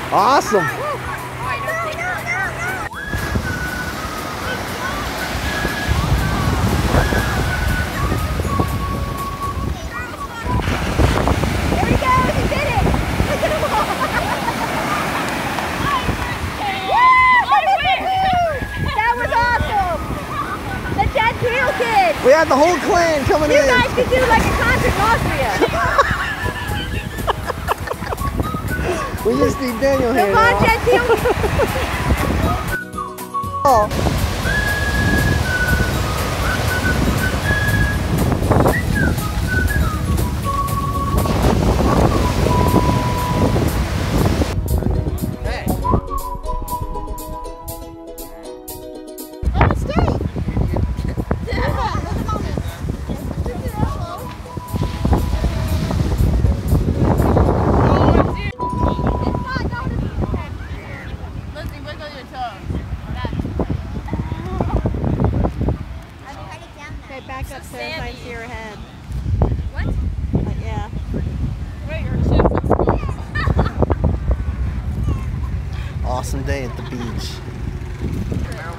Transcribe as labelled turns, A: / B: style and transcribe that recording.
A: Awesome. We had the whole clan coming in.
B: You guys could do like a concert in Austria.
A: We just need Daniel here. Oh.
B: Back up so I see your head.
C: What?
B: Yeah.
C: Wait, your ship looks cool.
A: Awesome day at the beach.